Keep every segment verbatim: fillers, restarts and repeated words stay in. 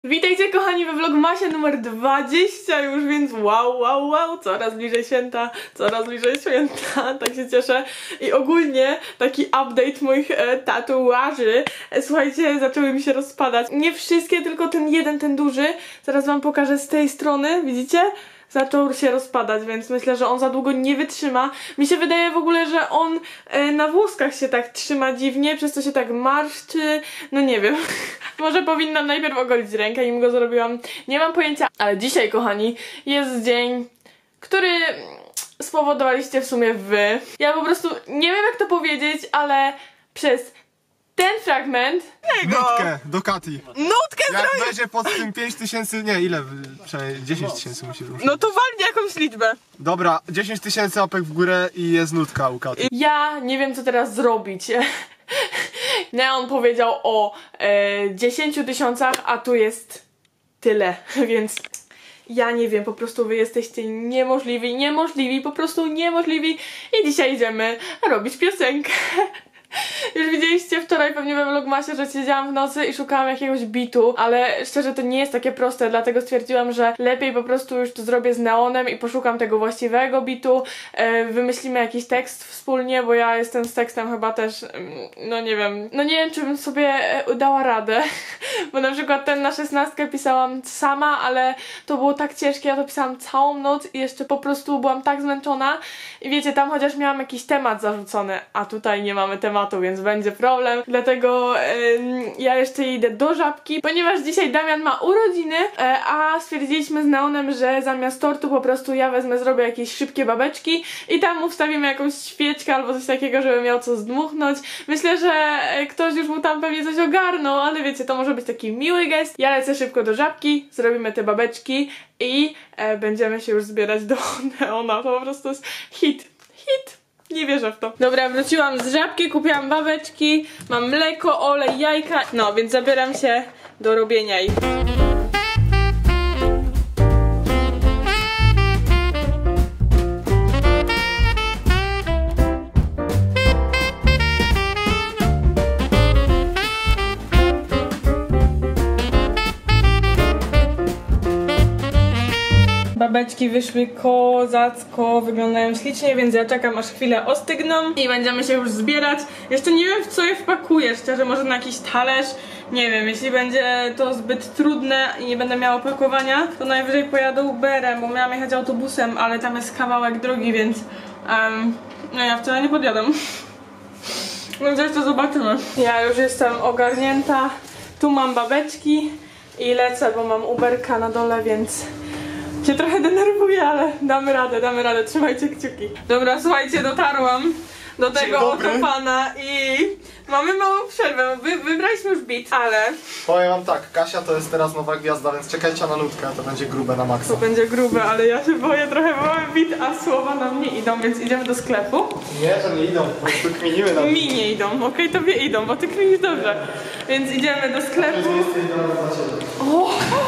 Witajcie kochani we vlogmasie numer dwadzieścia już, więc wow, wow, wow, coraz bliżej święta, coraz bliżej święta, tak się cieszę. I ogólnie taki update moich e, tatuaży. E, słuchajcie, zaczęły mi się rozpadać. Nie wszystkie, tylko ten jeden, ten duży. Zaraz wam pokażę z tej strony, widzicie? Zaczął się rozpadać, więc myślę, że on za długo nie wytrzyma. Mi się wydaje w ogóle, że on e, na włoskach się tak trzyma dziwnie, przez co się tak marszczy. No nie wiem. Może powinnam najpierw ogolić rękę, nim go zrobiłam. Nie mam pojęcia. Ale dzisiaj, kochani, jest dzień, który spowodowaliście w sumie wy. Ja po prostu nie wiem, jak to powiedzieć, ale przez ten fragment... Nutkę do Kati. Nutkę Jak zrobię! będzie pod tym pięć tysięcy, nie, ile? Przynajmniej dziesięć tysięcy musi ruszyć. No to walnie jakąś liczbę. Dobra, dziesięć tysięcy łapek w górę i jest nutka u Kati. Ja nie wiem, co teraz zrobić. Neon powiedział o e, dziesięciu tysiącach, a tu jest tyle, więc ja nie wiem, po prostu wy jesteście niemożliwi, niemożliwi, po prostu niemożliwi i dzisiaj idziemy robić piosenkę. Już widzieliście wczoraj pewnie we vlogmasie, że siedziałam w nocy i szukałam jakiegoś bitu, ale szczerze to nie jest takie proste, dlatego stwierdziłam, że lepiej po prostu już to zrobię z Neonem i poszukam tego właściwego bitu, e, wymyślimy jakiś tekst wspólnie, bo ja jestem z tekstem chyba też, no nie wiem, no nie wiem, czy bym sobie dała radę, bo na przykład ten na szesnastkę pisałam sama, ale to było tak ciężkie, ja to pisałam całą noc i jeszcze po prostu byłam tak zmęczona i wiecie, tam chociaż miałam jakiś temat zarzucony, a tutaj nie mamy tematu, więc będzie problem, dlatego ym, ja jeszcze idę do Żabki, ponieważ dzisiaj Damian ma urodziny, e, a stwierdziliśmy z Neonem, że zamiast tortu po prostu ja wezmę, zrobię jakieś szybkie babeczki i tam mu wstawimy jakąś świeczkę albo coś takiego, żeby miał co zdmuchnąć. Myślę, że e, ktoś już mu tam pewnie coś ogarnął, ale wiecie, to może być taki miły gest. Ja lecę szybko do Żabki, zrobimy te babeczki i e, będziemy się już zbierać do Neona. To po prostu jest hit, hit. Nie wierzę w to. Dobra, wróciłam z Żabki, kupiłam babeczki, mam mleko, olej, jajka. No, więc zabieram się do robienia ich. Babeczki wyszły kozacko, wyglądają ślicznie, więc ja czekam, aż chwilę ostygną i będziemy się już zbierać. Jeszcze nie wiem, w co je wpakuję, szczerze, może na jakiś talerz, nie wiem, jeśli będzie to zbyt trudne i nie będę miała opakowania, to najwyżej pojadę Uberem, bo miałam jechać autobusem, ale tam jest kawałek drogi, więc um, no ja wcale nie podjadę. Więc jeszcze zobaczymy. Ja już jestem ogarnięta, tu mam babeczki i lecę, bo mam Uberka na dole, więc się trochę denerwuję, ale damy radę, damy radę, trzymajcie kciuki. Dobra, słuchajcie, dotarłam do tego oto pana i mamy małą przerwę. Wy, wybraliśmy już beat, ale... Powiem wam tak, Kasia to jest teraz nowa gwiazda, więc czekajcie na nutkę, to będzie grube na maksa. To będzie grube, ale ja się boję trochę, bo mamy beat, a słowa nam nie idą, więc idziemy do sklepu. Nie, to nie idą, po prostu kminimy na Mi nie idą, okej, okay, tobie idą, bo ty kminisz dobrze. Więc idziemy do sklepu. O!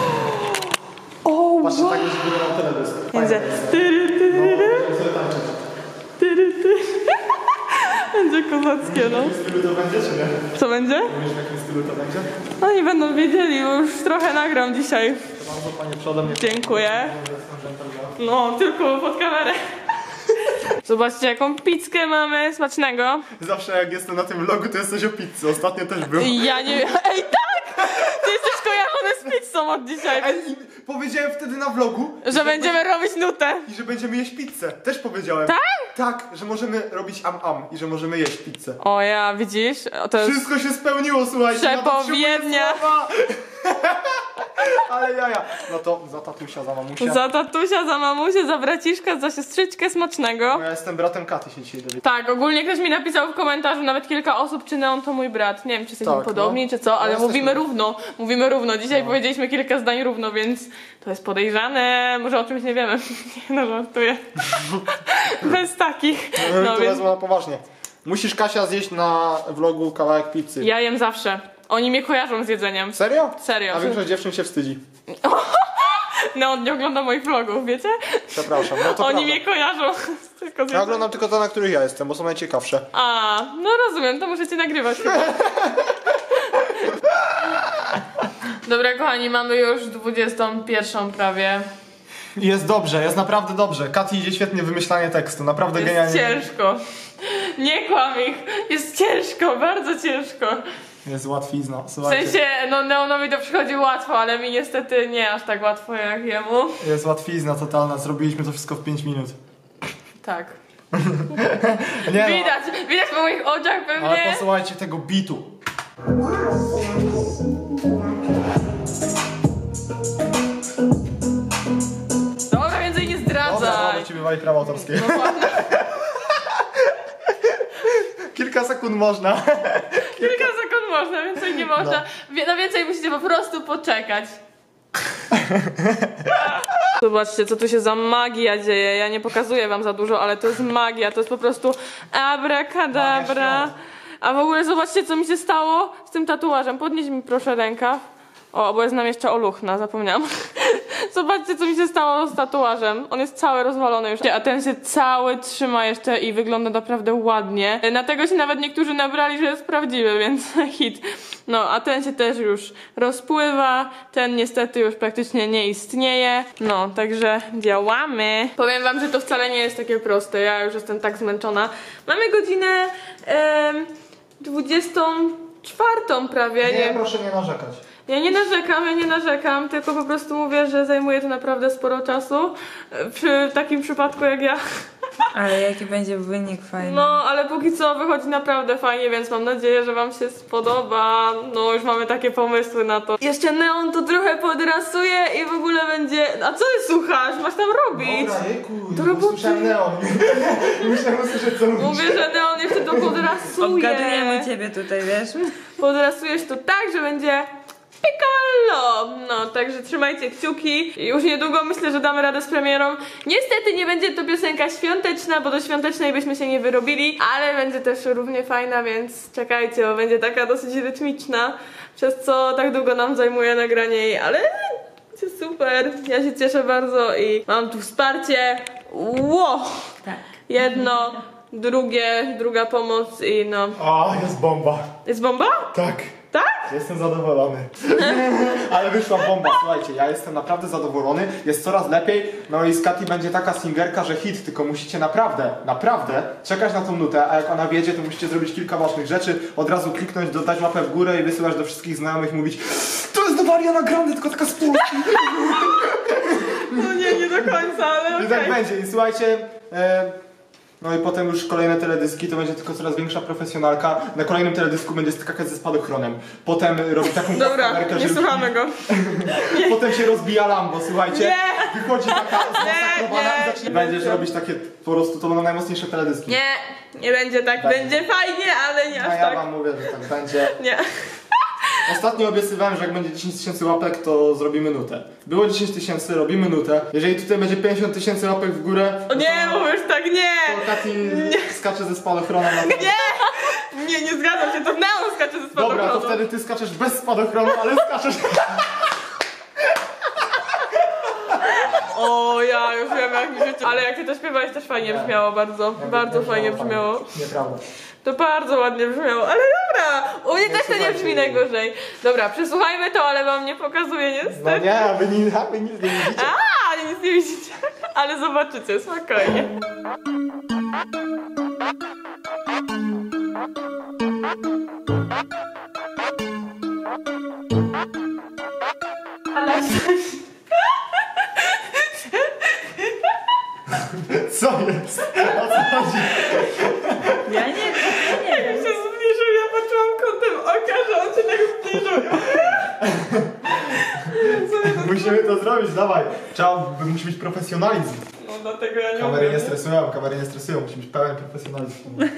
O, patrzcie, wow. tak jest górę na teledysk. Będzie tyry, tyry, tyry, tyry. Będzie kozackie, no. W jakim stylu to będzie, czy nie? Co będzie? Wiesz, w jakim stylu to będzie? No nie będą wiedzieli, bo już trochę nagram dzisiaj. To bardzo panie przodem. Nie dziękuję. No, tylko pod kamerę. Zobaczcie, jaką pizzkę mamy, smacznego. Zawsze jak jestem na tym vlogu, to jest coś o pizzy. Ostatnio też był. Ja nie wiem. Ej, tak! Ty jesteś kojarzony z pizzą od dzisiaj. Ej, powiedziałem wtedy na vlogu, Że, że będziemy robić nutę. I że będziemy jeść pizzę. Też powiedziałem. Tak? Tak, że możemy robić am-am i że możemy jeść pizzę. O ja, widzisz? O, to jest... Wszystko się spełniło, słuchajcie. Przepowiednia. Ale jaja. No to za tatusia, za mamusia. Za tatusia, za mamusię, za braciszka, za siostrzyczkę smacznego. No ja jestem bratem Katy, się dzisiaj dowiedziałem. Tak, ogólnie ktoś mi napisał w komentarzu, nawet kilka osób, czy Neon to mój brat. Nie wiem, czy jesteśmy tak, podobni, no. czy co, ale no, mówimy jesteśmy. równo. Mówimy równo. Dzisiaj no. powiedzieliśmy kilka zdań równo, więc to jest podejrzane. Może o czymś nie wiemy. Nie no, żartuję. Bez takich. No, No, to więc... wezmę na poważnie. Musisz, Kasia, zjeść na vlogu kawałek pizzy. Ja jem zawsze. Oni mnie kojarzą z jedzeniem. Serio? Serio. A większość dziewczyn się wstydzi. Neon nie ogląda moich vlogów, wiecie? Przepraszam, no to Oni prawda. mnie kojarzą. Tylko z Ja oglądam tylko te, na których ja jestem, bo są najciekawsze. A, no rozumiem, to muszę cię nagrywać chyba. Dobra, kochani, mamy już dwudziestą pierwszą prawie. Jest dobrze, jest naprawdę dobrze. Kati idzie świetnie w wymyślanie tekstu, naprawdę Jest genialnie. ciężko. Nie kłam ich. Jest ciężko, bardzo ciężko. Jest łatwizna, W słuchajcie. sensie, no Neonowi to przychodzi łatwo, ale mi niestety nie aż tak łatwo jak jemu. Jest łatwizna totalna, zrobiliśmy to wszystko w pięć minut. Tak. Nie Widać, widać po moich oczach no, pewnie. ale posłuchajcie tego bitu. Dobra, więcej nie Dobra, zdradzaj. dobra, ci bywali prawa autorskie. No ładnie. Kilka sekund można. Kilka sekund można, więcej nie można. Wie- Na więcej musicie po prostu poczekać. Zobaczcie, co tu się za magia dzieje. Ja nie pokazuję wam za dużo, ale to jest magia. To jest po prostu abracadabra. A w ogóle zobaczcie, co mi się stało z tym tatuażem. Podnieś mi proszę rękaw. O, bo jest nam jeszcze oluchna, zapomniałam. Zobaczcie, co mi się stało z tatuażem. On jest cały rozwalony już, a ten się cały trzyma jeszcze i wygląda naprawdę ładnie. Na tego się nawet niektórzy nabrali, że jest prawdziwy, więc hit. No, a ten się też już rozpływa. Ten niestety już praktycznie nie istnieje. No, także działamy. Powiem wam, że to wcale nie jest takie proste. Ja już jestem tak zmęczona. Mamy godzinę em, dwudziestą czwartą prawie. Nie, proszę nie narzekać. Ja nie narzekam, ja nie narzekam, tylko po prostu mówię, że zajmuje to naprawdę sporo czasu. Przy takim przypadku jak ja. Ale jaki będzie wynik fajny. No, ale póki co wychodzi naprawdę fajnie, więc mam nadzieję, że wam się spodoba. No, już mamy takie pomysły na to. Jeszcze Neon to trochę podrasuje i w ogóle będzie... A co ty słuchasz? Masz tam robić? Dobra, jejku, To roboty. usłyszałem Neon. Musiałem usłyszeć, co mówisz. Mówię, że Neon jeszcze to podrasuje. Obgadujemy ciebie tutaj, wiesz? Podrasujesz to tak, że będzie... Piccolo! No, także trzymajcie kciuki. Już niedługo myślę, że damy radę z premierą. Niestety nie będzie to piosenka świąteczna, bo do świątecznej byśmy się nie wyrobili, ale będzie też równie fajna, więc czekajcie, bo będzie taka dosyć rytmiczna, przez co tak długo nam zajmuje nagranie jej, ale będzie super. Ja się cieszę bardzo i mam tu wsparcie. Ło! Tak. Jedno, drugie, druga pomoc i no. O, jest bomba. Jest bomba? Tak. Tak? Jestem zadowolony. Ale wyszła bomba, słuchajcie, ja jestem naprawdę zadowolony, jest coraz lepiej, no i z Kati będzie taka singerka, że hit, tylko musicie naprawdę, naprawdę czekać na tą nutę, a jak ona wiedzie, to musicie zrobić kilka ważnych rzeczy, od razu kliknąć, dodać łapę w górę i wysyłać do wszystkich znajomych, mówić: to jest do Ariana Grande, tylko taka z Polski. No nie, nie do końca, ale I okej. tak będzie, i słuchajcie, e, no i potem już kolejne teledyski, to będzie tylko coraz większa profesjonalka. Na kolejnym teledysku będzie skakać ze spadochronem. Potem robi taką Dobra, kamerkę, nie że słuchamy go. potem się rozbija Lambo, słuchajcie. Nie! Wychodzi taka zmasakrowana nie, i zacznie... nie Będziesz będzie. robić takie, po prostu to będą najmocniejsze teledyski. Nie, nie będzie tak. Będzie. Będzie fajnie, ale nie A aż ja tak. wam mówię, że tak będzie. Nie. Ostatnio obiecywałem, że jak będzie dziesięć tysięcy łapek, to zrobimy nutę. Było dziesięć tysięcy, robimy nutę. Jeżeli tutaj będzie pięćdziesiąt tysięcy łapek w górę, O nie, to, mówisz tak, nie! to Kati skacze ze spadochronem. Na Nie! Nie, nie zgadzam się, to Neon skacze ze spadochronu. Dobra, to wtedy ty skaczesz bez spadochronu, ale skaczesz... O, ja już wiem jak mi życie. Ale jak ty to śpiewałeś, też fajnie brzmiało bardzo. Bardzo fajnie brzmiało. Nieprawda. To bardzo ładnie brzmiało, ale dobra! U mnie też to nie brzmi najgorzej. Dobra, przesłuchajmy to, ale wam nie pokazuję niestety. No nie, a wy, nie, a wy nic nie widzicie. A, nic nie widzicie. Ale zobaczycie, spokojnie. Ale... Co jest? O co chodzi? Ja nie, ja nie Jak wiem. się zbliżył, ja poczułam kątem oka, że on się tak zbliżył. Musimy to zrobić, dawaj. Trzeba, musi być profesjonalizm. No dlatego ja nie Kamery umiem. nie stresują, kamery nie stresują, musi być pełen profesjonalizm.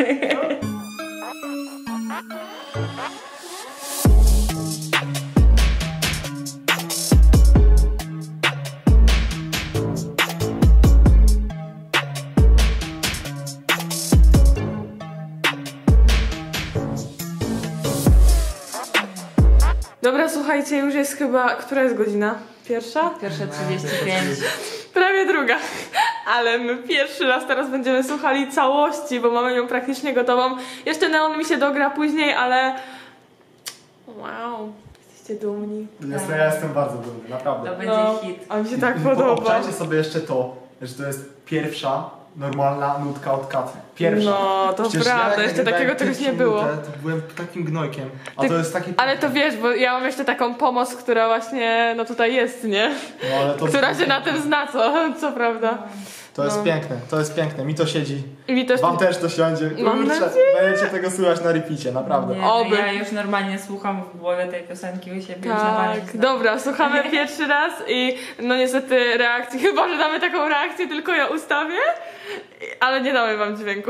Dobra, słuchajcie, już jest chyba... Która jest godzina? Pierwsza? Pierwsze trzydzieści pięć. Prawie druga. Ale my pierwszy raz teraz będziemy słuchali całości, bo mamy ją praktycznie gotową. Jeszcze Neon mi się dogra później, ale... Wow. Jesteście dumni. Jest, ja jestem bardzo dumny, naprawdę. To będzie No, hit. a mi się I tak po- podoba. Obczajcie sobie jeszcze to, że to jest pierwsza normalna nutka od Katy. Pierwsza. No, to Przecież prawda, jak jeszcze nagrywałem takiego czegoś nie pierwszą było. Nutę, to byłem takim gnojkiem, a Ty- to jest taki... Ale to wiesz, bo ja mam jeszcze taką pomoc, która właśnie, no tutaj jest, nie? No, ale to, Która się na tym zna, co, co prawda. To jest no. piękne, to jest piękne, mi to siedzi. I mi też... Wam też to siądzie. Mam Kurczę, nadzieję. będziecie tego słuchać na repicie, naprawdę. Nie, no Oby. ja już normalnie słucham w głowie tej piosenki u siebie. już na pamięć Tak, znam. dobra, słuchamy pierwszy raz i no niestety reakcji, chyba że damy taką reakcję, tylko ja ustawię, ale nie damy wam dźwięku.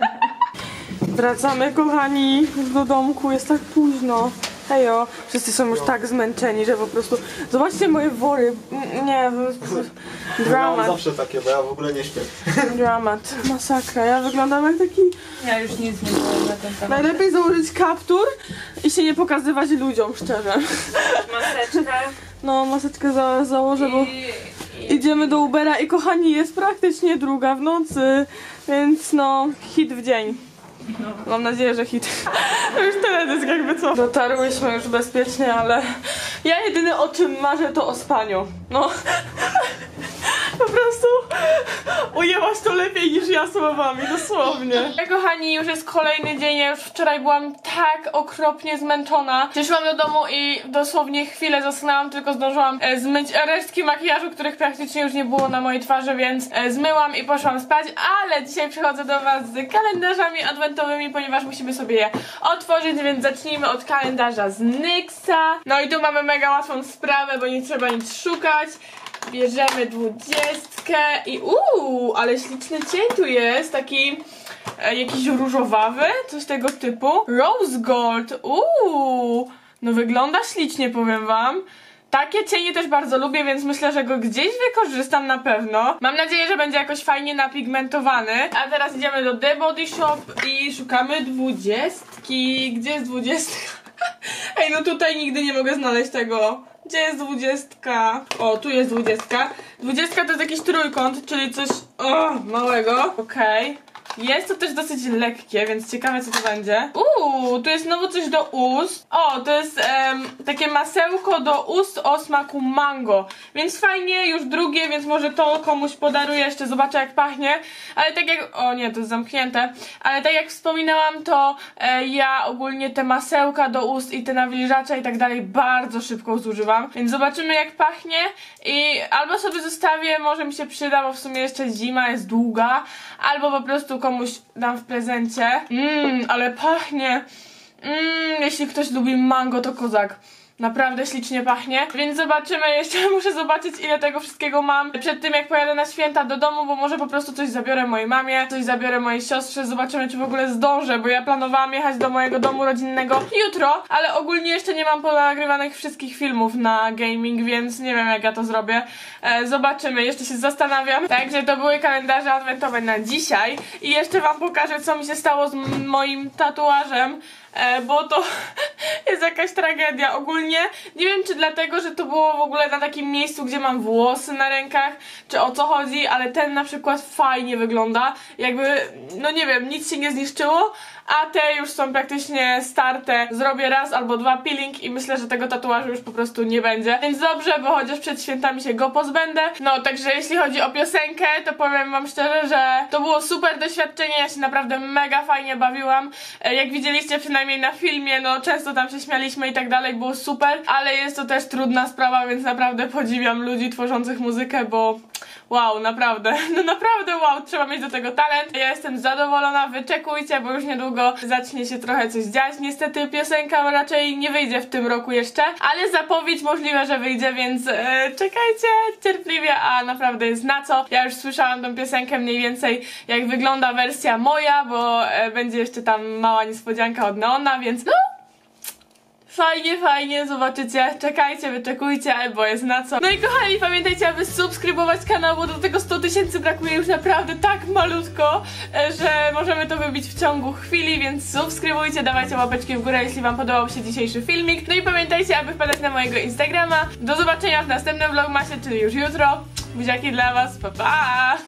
Wracamy, kochani, do domku, jest tak późno. Hejo, wszyscy są już tak zmęczeni, że po prostu... Zobaczcie moje wory. N- Nie, po prostu... Ja mam Dramat, zawsze takie, bo ja w ogóle nie śpię. dramat, masakra. Ja wyglądam jak taki... Ja już nic nie powiem na ten temat. Najlepiej założyć kaptur i się nie pokazywać ludziom, szczerze. Maseczkę No, maseczkę za założę, bo... i... i... Idziemy do Ubera i kochani, jest praktycznie druga w nocy, więc no, hit w dzień. Mam nadzieję, że hit. Już teledysk jakby co. Dotarłyśmy już bezpiecznie, ale ja jedyne o czym marzę to o spaniu. No. Po prostu ujęłaś to lepiej niż ja słowami, dosłownie. Ja, kochani, już jest kolejny dzień, ja już wczoraj byłam tak okropnie zmęczona. Przyszłam do domu i dosłownie chwilę zasnęłam, tylko zdążyłam e, zmyć resztki makijażu, których praktycznie już nie było na mojej twarzy, więc e, zmyłam i poszłam spać, ale dzisiaj przychodzę do was z kalendarzami adwentowymi, ponieważ musimy sobie je otworzyć, więc zacznijmy od kalendarza z Nyxa. No i tu mamy mega łatwą sprawę, bo nie trzeba nic szukać. Bierzemy dwudziestkę i uuu, ale śliczny cień tu jest, taki e, jakiś różowawy, coś tego typu. Rose Gold, uuu, no wygląda ślicznie, powiem wam. Takie cienie też bardzo lubię, więc myślę, że go gdzieś wykorzystam na pewno. Mam nadzieję, że będzie jakoś fajnie napigmentowany. A teraz idziemy do The Body Shop i szukamy dwudziestki. Gdzie jest dwudziestka? Ej, no tutaj nigdy nie mogę znaleźć tego. Gdzie jest dwudziestka? O, tu jest dwudziestka. Dwudziestka to jest jakiś trójkąt, czyli coś o, małego. Okej. Okay. Jest to też dosyć lekkie, więc ciekawe co to będzie. Uuu, tu jest znowu coś do ust. O, to jest em, takie masełko do ust o smaku mango. Więc fajnie, już drugie, więc może to komuś podaruję, jeszcze zobaczę jak pachnie. Ale tak jak... O nie, to jest zamknięte. Ale tak jak wspominałam, to e, ja ogólnie te masełka do ust i te nawilżacze i tak dalej bardzo szybko zużywam. Więc zobaczymy jak pachnie i albo sobie zostawię, może mi się przyda, bo w sumie jeszcze zima jest długa. Albo po prostu komuś dam w prezencie. Mmm, ale pachnie. Mmm, jeśli ktoś lubi mango, to kozak. Naprawdę ślicznie pachnie, więc zobaczymy, jeszcze muszę zobaczyć ile tego wszystkiego mam przed tym jak pojadę na święta do domu, bo może po prostu coś zabiorę mojej mamie, coś zabiorę mojej siostrze, zobaczymy czy w ogóle zdążę, bo ja planowałam jechać do mojego domu rodzinnego jutro, ale ogólnie jeszcze nie mam ponagrywanych wszystkich filmów na gaming, więc nie wiem jak ja to zrobię. E, zobaczymy, jeszcze się zastanawiam. Także to były kalendarze adwentowe na dzisiaj i jeszcze wam pokażę co mi się stało z moim tatuażem. E, bo to jest jakaś tragedia ogólnie, nie wiem czy dlatego, że to było w ogóle na takim miejscu, gdzie mam włosy na rękach, czy o co chodzi, ale ten na przykład fajnie wygląda, jakby, no nie wiem, nic się nie zniszczyło, a te już są praktycznie starte, zrobię raz albo dwa peeling i myślę, że tego tatuażu już po prostu nie będzie, więc dobrze, bo chociaż przed świętami się go pozbędę. No, także jeśli chodzi o piosenkę, to powiem wam szczerze, że to było super doświadczenie, ja się naprawdę mega fajnie bawiłam, e, jak widzieliście przynajmniej na filmie, no często tam się śmialiśmy i tak dalej, było super, ale jest to też trudna sprawa, więc naprawdę podziwiam ludzi tworzących muzykę, bo wow, naprawdę, no naprawdę wow, trzeba mieć do tego talent. Ja jestem zadowolona, wyczekujcie, bo już niedługo zacznie się trochę coś dziać. Niestety piosenka raczej nie wyjdzie w tym roku jeszcze, ale zapowiedź możliwe, że wyjdzie, więc e, czekajcie cierpliwie, a naprawdę jest na co. Ja już słyszałam tą piosenkę mniej więcej jak wygląda wersja moja, bo e, będzie jeszcze tam mała niespodzianka od Neona, więc no fajnie, fajnie, zobaczycie, czekajcie, wyczekujcie, bo jest na co. No i kochani, pamiętajcie, aby subskrybować kanał, bo do tego sto tysięcy brakuje już naprawdę tak malutko, że możemy to wybić w ciągu chwili, więc subskrybujcie, dawajcie łapeczki w górę, jeśli wam podobał się dzisiejszy filmik. No i pamiętajcie, aby wpadać na mojego Instagrama. Do zobaczenia w następnym vlogmasie, czyli już jutro. Buziaki dla was, pa pa!